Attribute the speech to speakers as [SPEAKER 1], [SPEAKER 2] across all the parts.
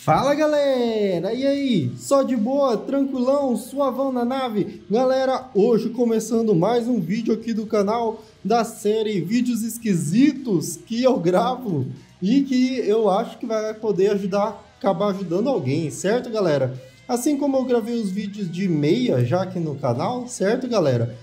[SPEAKER 1] Fala galera, e aí? Só de boa, tranquilão, suavão na nave? Galera, hoje começando mais um vídeo aqui do canal da série Vídeos Esquisitos que eu gravo e que eu acho que vai poder acabar ajudando alguém, certo galera? Assim como eu gravei os vídeos de meia já aqui no canal, certo galera?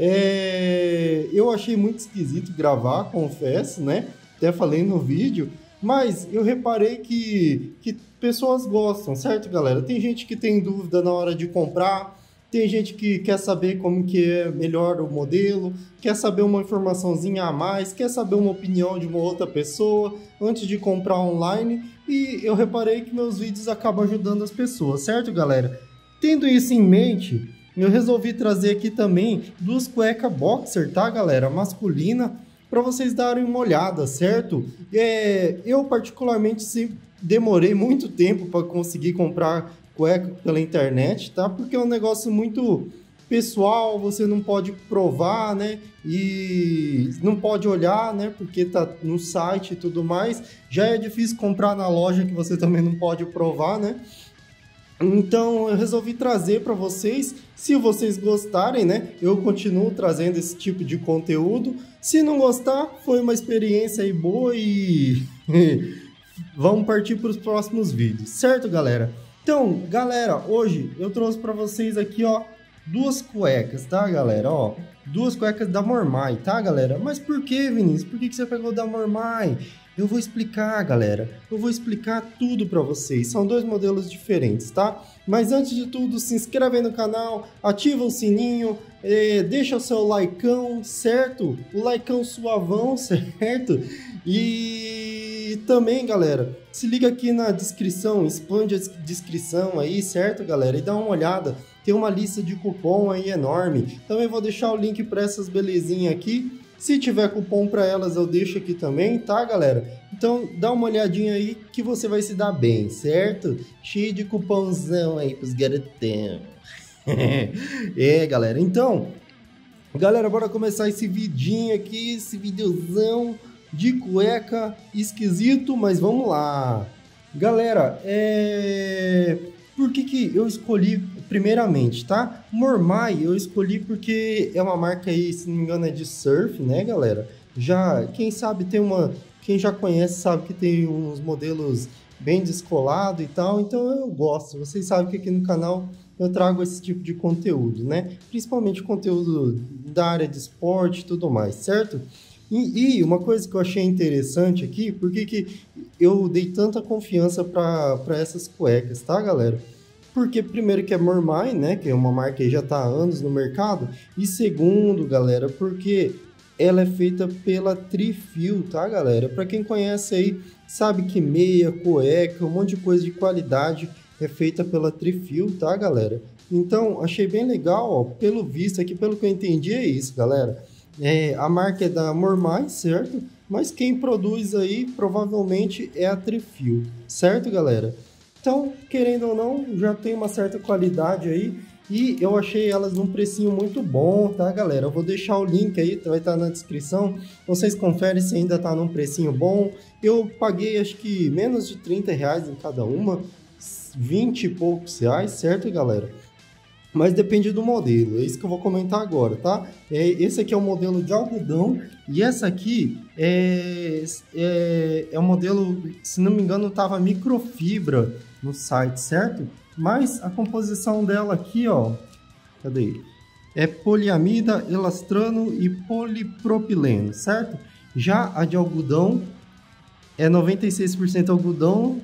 [SPEAKER 1] Eu achei muito esquisito gravar, confesso, né? Até falei no vídeo. Mas eu reparei que pessoas gostam, certo, galera? Tem gente que tem dúvida na hora de comprar, tem gente que quer saber como que é melhor o modelo, quer saber uma informaçãozinha a mais, quer saber uma opinião de uma outra pessoa antes de comprar online. E eu reparei que meus vídeos acabam ajudando as pessoas, certo, galera? Tendo isso em mente, eu resolvi trazer aqui também duas cuecas boxer, tá, galera? Masculina, para vocês darem uma olhada, certo? Eu particularmente demorei muito tempo para conseguir comprar cueca pela internet, tá? Porque é um negócio muito pessoal, você não pode provar, né? E não pode olhar, né? Porque tá no site e tudo mais. Já é difícil comprar na loja que você também não pode provar, né? Então eu resolvi trazer para vocês, se vocês gostarem, né? Eu continuo trazendo esse tipo de conteúdo. Se não gostar, foi uma experiência aí boa e vamos partir para os próximos vídeos, certo, galera? Então, galera, hoje eu trouxe para vocês aqui, ó, duas cuecas, tá, galera? Ó, duas cuecas da Mormai, tá, galera? Mas por que, Vinícius? Por que você pegou da Mormai? Eu vou explicar, galera. Eu vou explicar tudo para vocês. São dois modelos diferentes, tá? Mas antes de tudo, se inscreve aí no canal, ativa o sininho, deixa o seu likeão, certo? O likeão suavão, certo? E também, galera, se liga aqui na descrição, expande a descrição aí, certo, galera? E dá uma olhada. Tem uma lista de cupom aí enorme. Também vou deixar o link para essas belezinhas aqui. Se tiver cupom para elas, eu deixo aqui também, tá, galera? Então, dá uma olhadinha aí que você vai se dar bem, certo? Cheio de cupomzão aí pros garotão. Galera. Então, galera, bora começar esse vidinho aqui, esse videozão de cueca esquisito, mas vamos lá. Galera, por que eu escolhi primeiramente, tá? Mormai eu escolhi porque é uma marca aí, se não me engano, é de surf, né, galera? Quem sabe quem já conhece sabe que tem uns modelos bem descolados e tal, então eu gosto. Vocês sabem que aqui no canal eu trago esse tipo de conteúdo, né? Principalmente conteúdo da área de esporte e tudo mais, certo? E uma coisa que eu achei interessante aqui, porque que eu dei tanta confiança para essas cuecas, tá, galera? Porque primeiro que é Mormai, né, que é uma marca que já está há anos no mercado, e segundo, galera, porque ela é feita pela Trifil, tá, galera? Para quem conhece aí, sabe que meia, cueca, um monte de coisa de qualidade é feita pela Trifil, tá, galera? Então, achei bem legal, ó, pelo visto aqui, pelo que eu entendi é isso, galera. A marca é da Mormai, certo? Mas quem produz aí provavelmente é a Trifil, certo, galera? Então, querendo ou não, já tem uma certa qualidade aí e eu achei elas num precinho muito bom, tá, galera? Eu vou deixar o link aí, vai estar na descrição. Vocês conferem se ainda tá num precinho bom. Eu paguei acho que menos de R$30 em cada uma, 20 e poucos reais, certo, galera? Mas depende do modelo, é isso que eu vou comentar agora, tá? Esse aqui é o modelo de algodão e essa aqui é o modelo, se não me engano, tava microfibra no site, certo? Mas a composição dela aqui, ó, cadê? É poliamida, elastrano e polipropileno, certo? Já a de algodão é 96% algodão,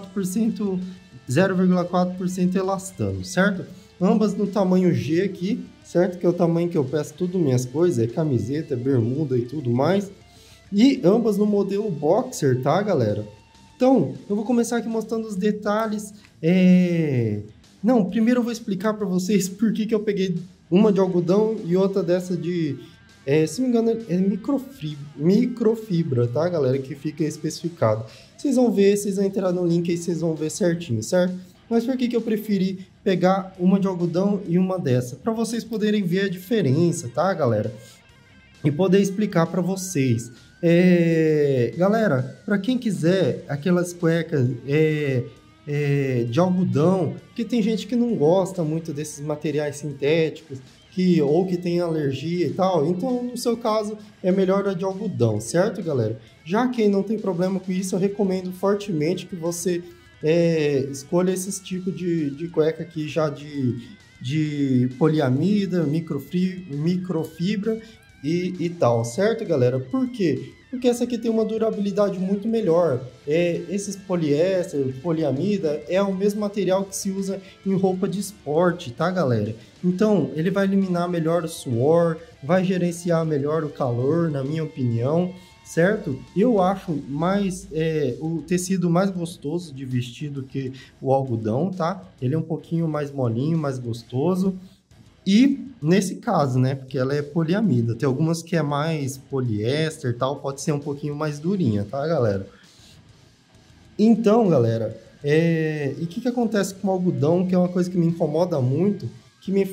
[SPEAKER 1] 0,4% elastano, certo? Ambas no tamanho G aqui, certo? Que é o tamanho que eu peço tudo minhas coisas, é camiseta, bermuda e tudo mais. E ambas no modelo boxer, tá, galera? Então, eu vou começar aqui mostrando os detalhes. Não, primeiro eu vou explicar para vocês por que eu peguei uma de algodão e outra dessa de... se não me engano, é microfibra, tá, galera? Que fica especificado. Vocês vão ver, vocês vão entrar no link aí, vocês vão ver certinho, certo? Mas por que eu preferi pegar uma de algodão e uma dessa? Para vocês poderem ver a diferença, tá, galera? E poder explicar para vocês. Galera, para quem quiser aquelas cuecas de algodão, porque tem gente que não gosta muito desses materiais sintéticos, ou que tem alergia e tal, então no seu caso é melhor a de algodão, certo, galera? Já quem não tem problema com isso, eu recomendo fortemente que você escolha esses tipos de cueca aqui já de poliamida, microfibra e tal, certo, galera? Por quê? Porque essa aqui tem uma durabilidade muito melhor. Esses poliéster, poliamida, é o mesmo material que se usa em roupa de esporte, tá, galera? Então, ele vai eliminar melhor o suor, vai gerenciar melhor o calor, na minha opinião, certo? Eu acho o tecido mais gostoso de vestir do que o algodão, tá? Ele é um pouquinho mais molinho, mais gostoso. E nesse caso, né, porque ela é poliamida, tem algumas que é mais poliéster e tal, pode ser um pouquinho mais durinha, tá, galera? Então, galera, e o que acontece com o algodão, que é uma coisa que me incomoda muito, que me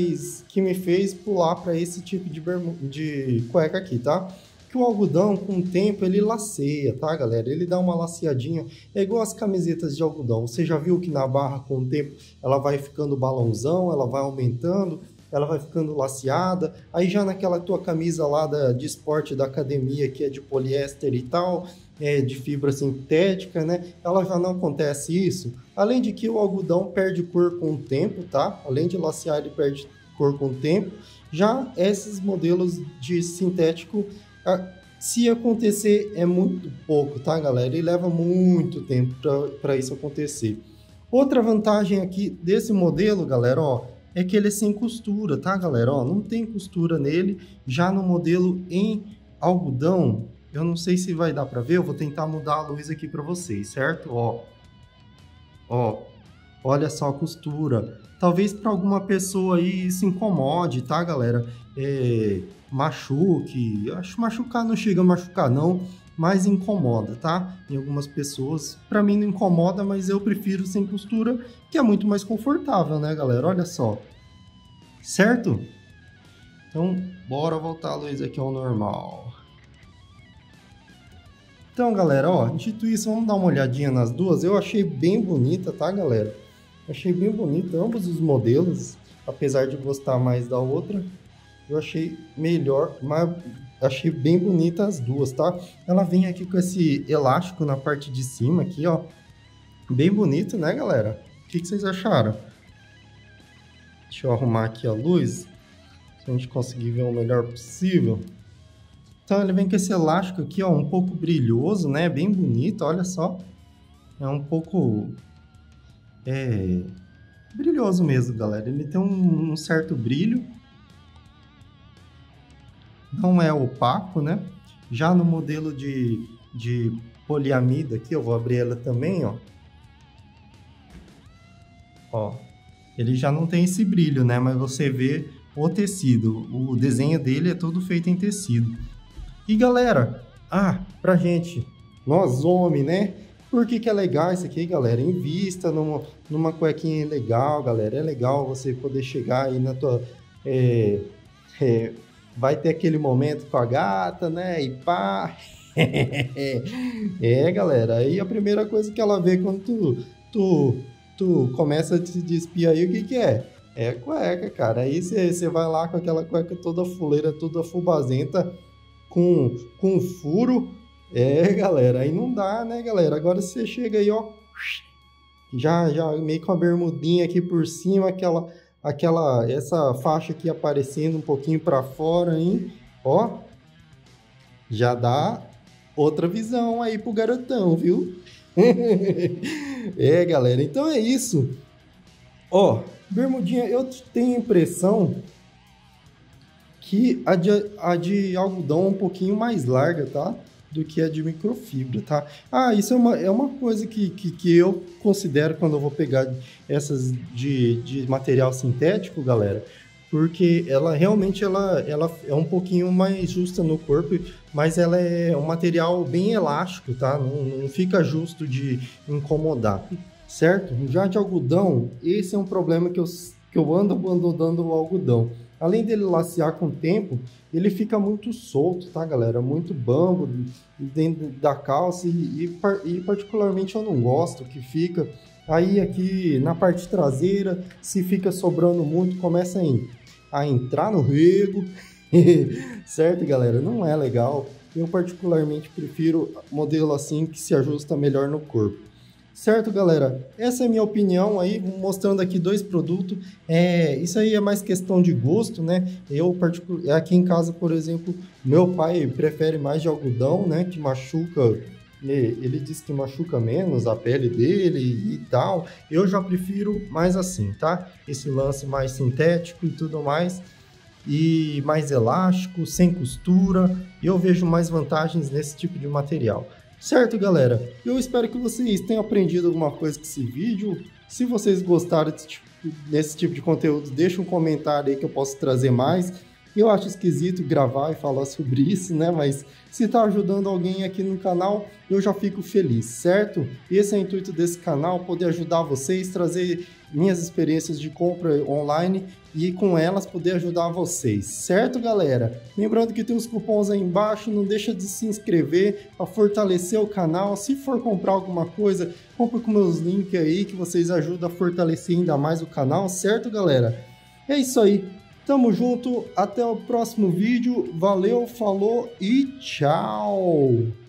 [SPEAKER 1] fez pular para esse tipo de cueca aqui, tá? Que o algodão, com o tempo, ele laceia, tá, galera? Ele dá uma laceadinha, é igual as camisetas de algodão. Você já viu que na barra, com o tempo, ela vai ficando balãozão, ela vai aumentando, ela vai ficando laceada. Aí já naquela tua camisa lá de esporte da academia, que é de poliéster e tal, de fibra sintética, né? Ela já não acontece isso. Além de que o algodão perde cor com o tempo, tá? Além de lacear, ele perde cor com o tempo. Já esses modelos de sintético, se acontecer, é muito pouco, tá, galera? E leva muito tempo para isso acontecer. Outra vantagem aqui desse modelo, galera, ó, é que ele é sem costura, tá, galera? Ó, não tem costura nele. Já no modelo em algodão, eu não sei se vai dar para ver, eu vou tentar mudar a luz aqui para vocês, certo? Ó, olha só a costura. Talvez para alguma pessoa aí isso incomode, tá, galera? Machuque. Acho machucar não chega a machucar, não, mas incomoda, tá? Em algumas pessoas. Para mim não incomoda, mas eu prefiro sem costura, que é muito mais confortável, né, galera? Olha só. Certo? Então, bora voltar a luz aqui ao normal. Então, galera, ó, dito isso, vamos dar uma olhadinha nas duas. Eu achei bem bonita, tá, galera? Achei bem bonita ambos os modelos, apesar de gostar mais da outra. Eu achei melhor, mas achei bem bonita as duas, tá? Ela vem aqui com esse elástico na parte de cima aqui, ó. Bem bonito, né, galera? O que vocês acharam? Deixa eu arrumar aqui a luz, se a gente conseguir ver o melhor possível. Então, ele vem com esse elástico aqui, ó, um pouco brilhoso, né? Bem bonito, olha só. É um pouco... brilhoso mesmo, galera. Ele tem um certo brilho. Não é opaco, né? Já no modelo de poliamida aqui, eu vou abrir ela também, ó. Ó, ele já não tem esse brilho, né? Mas você vê o tecido. O desenho dele é todo feito em tecido. E galera, pra gente, nós homens, né? Por que é legal isso aqui, galera? Invista numa cuequinha legal, galera. É legal você poder chegar aí na tua... vai ter aquele momento com a gata, né? E pá... galera. Aí a primeira coisa que ela vê quando tu começa a te despir aí, o que é? É cueca, cara. Aí você vai lá com aquela cueca toda fuleira, toda fubazenta, com furo... galera, aí não dá, né, galera? Agora você chega aí, ó, já meio com a bermudinha aqui por cima, essa faixa aqui aparecendo um pouquinho para fora, hein? Ó, já dá outra visão aí pro garotão, viu? Galera, então é isso. Ó, bermudinha, eu tenho a impressão que a de algodão é um pouquinho mais larga, tá? Do que a de microfibra, tá? Isso é uma coisa que eu considero quando eu vou pegar essas de material sintético, galera, porque ela realmente ela é um pouquinho mais justa no corpo, mas ela é um material bem elástico, tá? Não fica justo de incomodar, certo? Já de algodão, esse é um problema que eu ando abandonando o algodão. Além dele lacear com o tempo, ele fica muito solto, tá, galera? Muito bambo dentro da calça e particularmente eu não gosto que fica Aí aqui na parte traseira, se fica sobrando muito, começa a entrar no rego, certo, galera? Não é legal. Eu particularmente prefiro modelo assim que se ajusta melhor no corpo. Certo, galera? Essa é a minha opinião aí, mostrando aqui dois produtos. Isso aí é mais questão de gosto, né? Aqui em casa, por exemplo, meu pai prefere mais de algodão, né? Que machuca, ele diz que machuca menos a pele dele e tal. Eu já prefiro mais assim, tá? Esse lance mais sintético e tudo mais. E mais elástico, sem costura. Eu vejo mais vantagens nesse tipo de material. Certo, galera? Eu espero que vocês tenham aprendido alguma coisa com esse vídeo. Se vocês gostaram desse tipo de conteúdo, deixa um comentário aí que eu posso trazer mais. Eu acho esquisito gravar e falar sobre isso, né? Mas se tá ajudando alguém aqui no canal, eu já fico feliz, certo? Esse é o intuito desse canal, poder ajudar vocês, trazer minhas experiências de compra online e com elas poder ajudar vocês, certo, galera? Lembrando que tem os cupons aí embaixo, não deixa de se inscrever para fortalecer o canal. Se for comprar alguma coisa, compra com meus links aí que vocês ajudam a fortalecer ainda mais o canal, certo, galera? É isso aí. Tamo junto, até o próximo vídeo, valeu, falou e tchau!